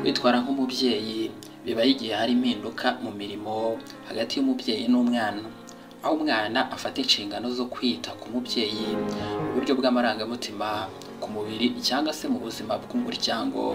Kwitwara nk'umubyeyi biba igihe hari impinduka mu mirimo hagati y'umubyeyi n'umwana, aho umwana afata inshingano zo kwita ku mubyeyi mu buryo bw'amarangamutima, ku mubiri cyangwa se mu buzima bw'umuryango.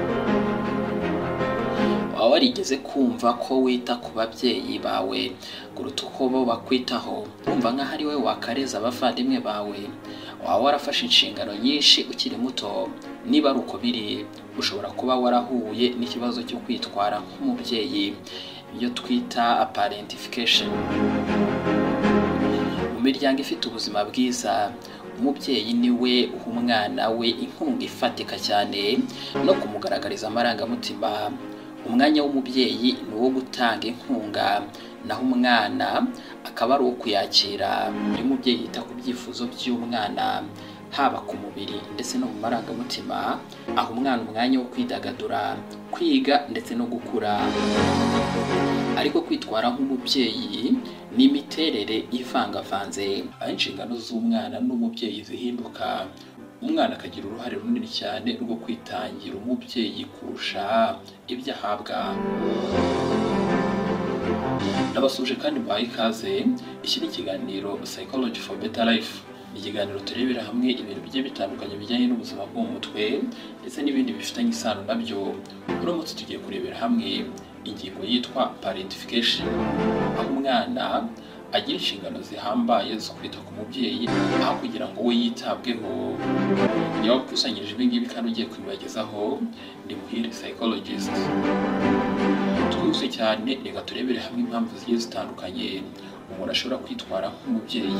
Waba warigeze kumva ko wita ku babyeyi bawe kuruta uko bo bakwitaho? Wumva nk'aho ari we wakareza abavandimwe bawe? Waba warafashe inshingano nyinshi ukiri muto? Niba ari uko biri, ushobora kuba warahuye n'ikibazo cyo kwitwara nk'umubyeyi, ibyo twita parentification. Mu miryango ifite ubuzima bwiza, umubyeyi ni we uha umwana we inkunga ifatika cyane no kumugaragariza amarangamutima. Umwanya w'umubyeyi ni uwo gutanga inkunga, naho umwana akaba ari uwo kuyakira. Iyo umubyeyi yita ku byifuzo by'umwana, haba ku mubiri ndetse no mu marangamutima, aha umwana umwanya wo kwidagadura, kwiga ndetse no gukura. Ariko kwitwara nk'umubyeyi ni imiterere ivangavanze, aho inshingano z'umwana n'umubyeyi zihinduka. Umwana akagira uruhare runini cyane rwo kwitangira umubyeyi kurusha ibyo ahabwa. Ndabasuje kandi mbahaye ikaze. Iki ni ikiganiro Psychology for Better Life. Ikiganiro turebera hamwe ibintu bigiye bitandukanye bijyanye n'ubuzima bwo mu mutwe ndetse n'ibindi bifitanye isano nabyo. Uramutse tugiye kurebera hamwe ingingo yitwa parentification, aho umwana agira inshingano zihambaye zo kwita ku mubyeyi aho kugira ngo we yitabweho. Niba wakusanyirije ibi ngibi kandi ugiye kubibagezaho, ndi Muhire Psychologist. Twihuse cyane, reka turebere hamwe impamvu zigiye zitandukanye umuntu ashobora kwitwara nk'umubyeyi.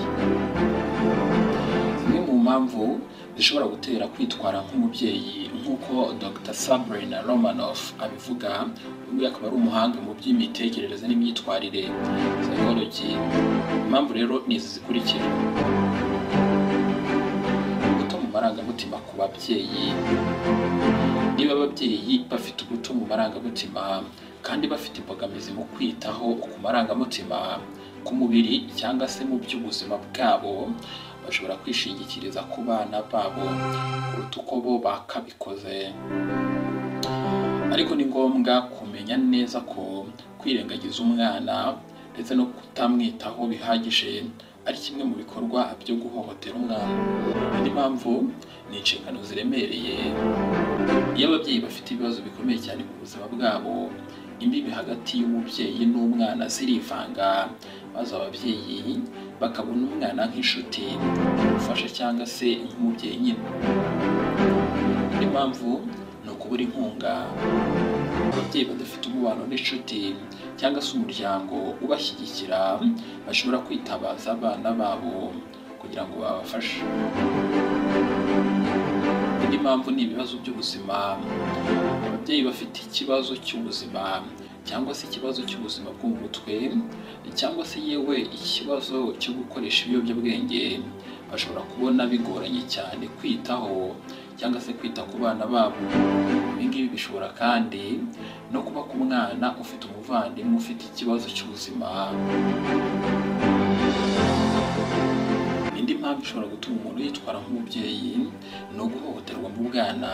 Zimwe mu mpamvu zishobora gutera kwitwara nk'umubyeyi nk'uko Dr. Sabrina Romanoff abivuga, uyu akaba ari umuhanga mu by'imitekerereze n'imyitwarire psychology. Impamvu rero ni izi zikurikira: ubuto mu marangamutima ku babyeyi. Niba ababyeyi bafite ubuto mu marangamutima kandi bafite imbogamizi mu kwitaho ku marangamutima, ku mubiri cyangwa se mu by'ubuzima bwabo, bashobora kwishingikiriza ku bana babo kuruta uko bo bakabikoze. Ariko ni ngombwa kumenya neza ko kwirengagiza umwana ndetse no kutamwitaho bihagije ari kimwe mu bikorwa byo guhohotera umwana. Indi mpamvu ni inshingano ziremereye. Iyo ababyeyi bafite ibibazo bikomeye cyane mu buzima bwabo, imbibi hagati y'umubyeyi n'umwana zirivanga, maze ababyeyi bakabona umwana nk'inshuti imufasha cyangwa se nk'umubyeyi nyine. Indi mpamvu ni ukubura inkunga. Ababyeyi badafite umubano n'inshuti cyangwa se umuryango ubashyigikira, bashobora kwitabaza abana babo kugira ngo babafashe. Indi mpamvu ni ibibazo by'ubuzima. Ababyeyi bafite ikibazo cy'ubuzima cyangwa se ikibazo cy'ubuzima bwo mu mutwe cyangwa se yewe ikibazo cyo gukoresha ibiyobyabwenge, bashobora kubona bigoranye cyane kwitaho cyangwa se kwita ku bana babo. Ibi ngibi bishobora kandi no kuba ku mwana ufite umuvandimwe ufite ikibazo cy'ubuzima. Indi mpamvu ishobora gutuma umuntu yitwara nk'umubyeyi ni uguhohoterwa mu bwana.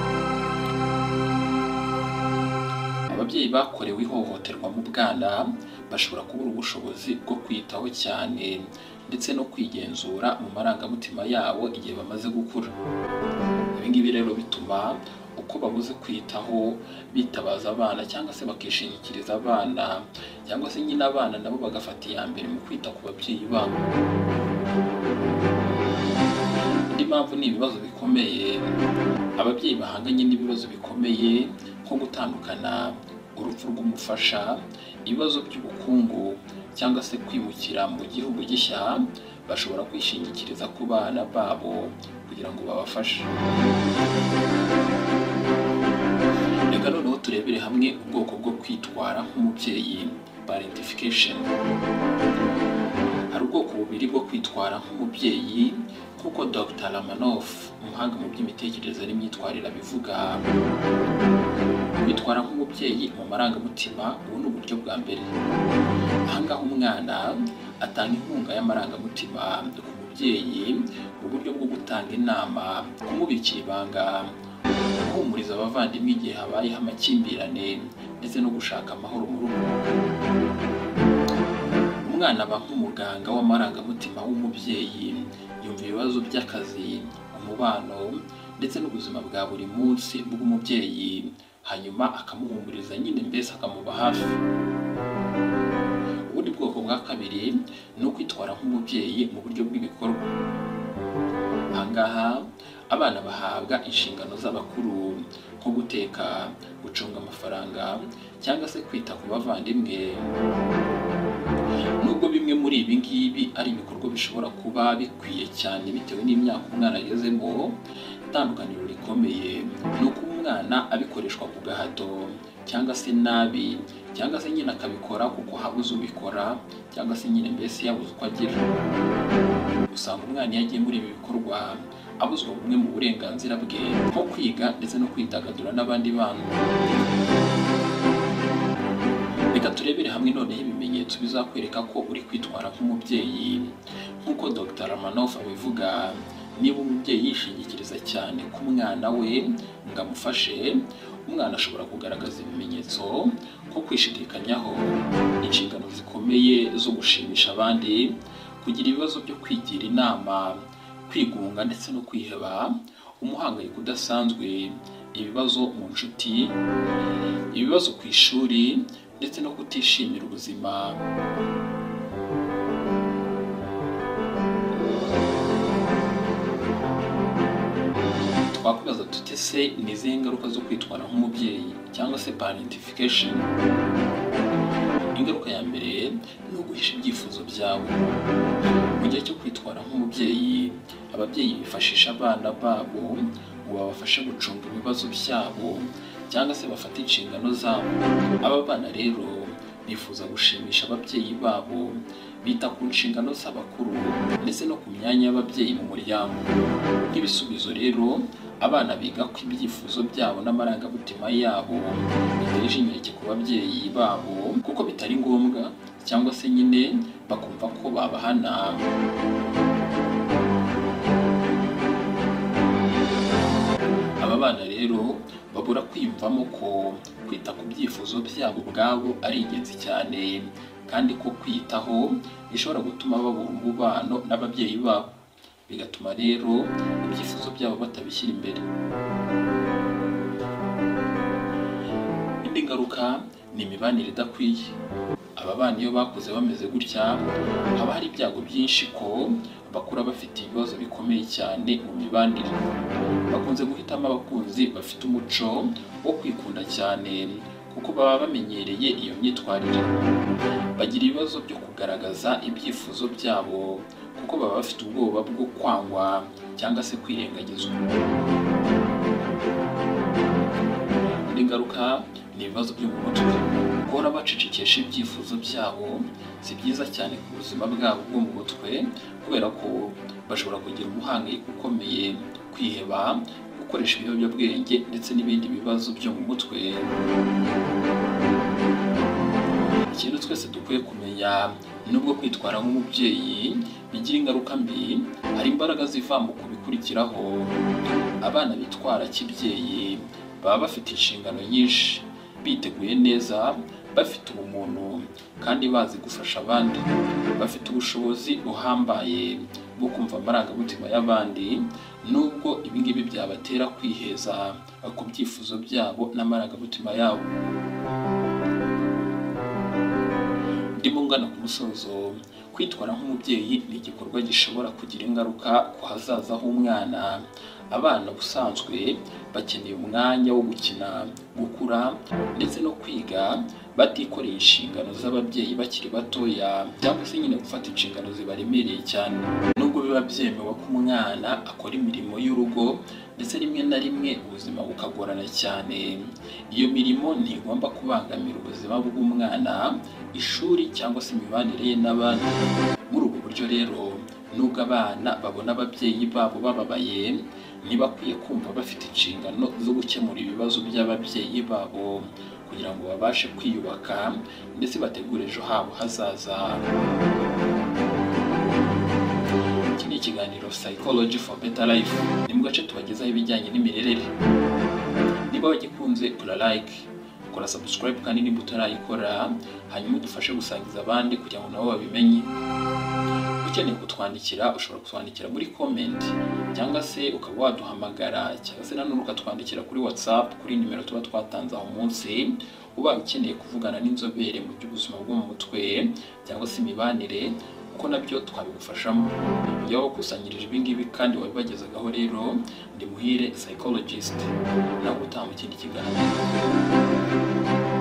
Ababyeyi bakorewe ihohoterwa mu bwana bashobora kubura ubushobozi bwo kwitaho cyane ndetse no kwigenzura mu marangamutima yabo igihe bamaze gukura. Ibi ngibi rero bituma uko babuze kwitaho bitabaza abana cyangwa se bakishingikiriza abana, cyangwa se nyine abana nabo bagafata iya mbere mu kwita ku babyeyi babo. Indi mpamvu ni ibibazo bikomeye. Ababyeyi bahanganye n'ibibazo bikomeye nko gutandukana, urupfu rw'umufasha, ibibazo by'ubukungu cyangwa se kwimukira mu gihugu gishya, bashobora kwishingikiriza ku bana babo kugira ngo babafashe. Reka noneho turebere hamwe ubwoko bwo kwitwara nk'umubyeyi, parentification. Hari ubwoko bubiri bwo kwitwara nk'umubyeyi nk'uko Dr. Romanoff, umuhanga mu by'imitekerereze n'imyitwarire abivuga. Kwitwara nk'umubyeyi mu marangamutima, ubu ni uburyo bwa mbere. Ahangaha umwana atanga inkunga y'amarangamutima ku mubyeyi mu buryo bwo gutanga inama, kumubikira ibanga, guhumuriza abavandimwe igihe habayeho amakimbirane ndetse no gushaka amahoro mu rugo. Umwana aba nk'umuganga w'amarangamutima w'umubyeyi, yumva ibibazo by'akazi, umubano ndetse n'ubuzima bwa buri munsi bw'umubyeyi, hanyuma akamuhumuriza nyine, mbese akamuba hafi. Ubundi bwoko bwa kabiri ni ukwitwara nk'umubyeyi mu buryo bw'ibikorwa. Ahangaha abana bahabwa inshingano z'abakuru nko guteka, gucunga amafaranga cyangwa se kwita ku bavandimwe. Nubwo bimwe muri ibi ngibi ari ibikorwa bishobora kuba bikwiye cyane bitewe n'imyaka umwana agezemo, itandukaniro rikomeye ni uko umwana abikoreshwa ku gahato cyangwa se nabi, cyangwa se nyine akabikora kuko habuze ubikora, cyangwa se nyine mbese yabuze uko agira. Usanga umwana iyo agiye muri ibi bikorwa abuzwa bumwe mu burenganzira bwe nko kwiga ndetse no kwidagadura n'abandi bana. Reka turebere hamwe noneho ibimenyetso bizakwereka ko uri kwitwara nk'umubyeyi. Nk'uko Dr. Romanoff abivuga, niba umubyeyi yishingikiriza cyane ku mwana we ngo amufashe, umwana ashobora kugaragaza ibimenyetso nko kwishidikanyaho, inshingano zikomeye zo gushimisha abandi, kugira ibibazo byo kwigira inama, kwigunga ndetse no kwiheba, umuhangayiko udasanzwe, ibibazo mu nshuti, ibibazo ku ishuri ndetse no kutishimira ubuzima. Twakubaza tuti se ni izihe ngaruka zo kwitwara nk'umubyeyi cyangwa se parentification? Ingaruka ya mbere ni uguhisha ibyifuzo byawe. Mu gihe cyo kwitwara nk'umubyeyi, ababyeyi bifashisha abana babo ngo babafashe gucunga ibibazo byabo cyangwa se bafata inshingano zabo. Aba bana rero bifuza gushimisha ababyeyi babo, bita ku nshingano z'abakuru ndetse no ku myanya y'ababyeyi mu muryango. Nk'ibisubizo rero, abana biga ko ibyifuzo byabo n'amarangamutima yabo biteje inkeke ku babyeyi babo kuko bitari ngombwa, cyangwa se nyine bakumva ko babahana. Aba bana rero babura kwiyumvamo ko kwita ku byifuzo byabo ubwabo ari ingenzi cyane, kandi ko kwiyitaho bishobora gutuma babura umubano n'ababyeyi babo, bigatuma rero ibyifuzo byabo batabishyira imbere. Indi ngaruka ni imibanire idakwiye. Aba bana iyo bakuze bameze gutya, haba hari ibyago byinshi ko bakura bafite ibibazo bikomeye cyane mu mibanire. Bakunze guhitamo abakunzi bafite umuco wo kwikunda cyane kuko baba bamenyereye iyo myitwarire. Bagira ibibazo byo kugaragaza ibyifuzo byabo kuko baba bafite ubwoba bwo kwangwa cyangwa se kwirengagizwa. Indi ngaruka ni ibibazo byo mu mutwe. Guhora bacecekesha ibyifuzo byabo si byiza cyane ku buzima bwabo bwo mu mutwe, kubera ko bashobora kugira umuhangayiko ukomeye, kwiheba, gukoresha ibiyobyabwenge ndetse n'ibindi bibazo byo mu mutwe. Ikintu twese dukwiye kumenya, nubwo kwitwara nk'umubyeyi bigira ingaruka mbi, hari imbaraga ziva mu kubikurikiraho. Abana bitwara kibyeyi baba bafite inshingano nyinshi, biteguye neza, bafite ubumuntu kandi bazi gufasha abandi. Bafite ubushobozi buhambaye bwo kumva amarangamutima y'abandi, nubwo ibingibi byabatera kwiheza ku byifuzo byabo n'amarangamutima yabo. Ndimo ngana ku musozo. Kwitwara nk'umubyeyi ni igikorwa gishobora kugira ingaruka ku hazaza h'umwana. Abana ubusanzwe bakeneye umwanya wo gukina, gukura ndetse no kwiga, batikoreye inshingano z'ababyeyi bakiri batoya, cyangwa se nyine gufata inshingano zibaremereye cyane. Nubwo biba byemewe ko umwana akora imirimo y'urugo, ndetse rimwe na rimwe ubuzima bukagorana cyane, iyo mirimo ntigomba kubangamira ubuzima bw'umwana, ishuri cyangwa se imibanire ye n'abandi. Muri ubu buryo rero, nubwo abana babona ababyeyi babo bababaye, ntibakwiye kumva bafite inshingano zo gukemura ibibazo by'ababyeyi babo kugira ngo babashe kwiyubaka ndetse bategure ejo habo hazaza. Iki ni ikiganiro Psychology for Better Life. Ni mu gace tubagezaho ibijyanye n'imirerere. Niba wagikunze kora like, kora subscribe kandi niba utarayikora, hanyuma udufashe gusangiza abandi kugira ngo nabo babimenye. Ukeneye kutwandikira ushobora kutwandikira muri comment cyangwa se ukaba waduhamagara cyangwa se nanone ukatwandikira kuri WhatsApp kuri nimero tuba twatanze aho munsi. Uba ukeneye kuvugana n'inzobere mu by'ubuzima bwo mu mutwe cyangwa se imibanire, uko nabyo twabigufashamo. Iyo wakusanyirije ibingibi kandi wabibagezagaho rero, ndi Muhire psychologist. Nawe utaha mu kindi kiganiro.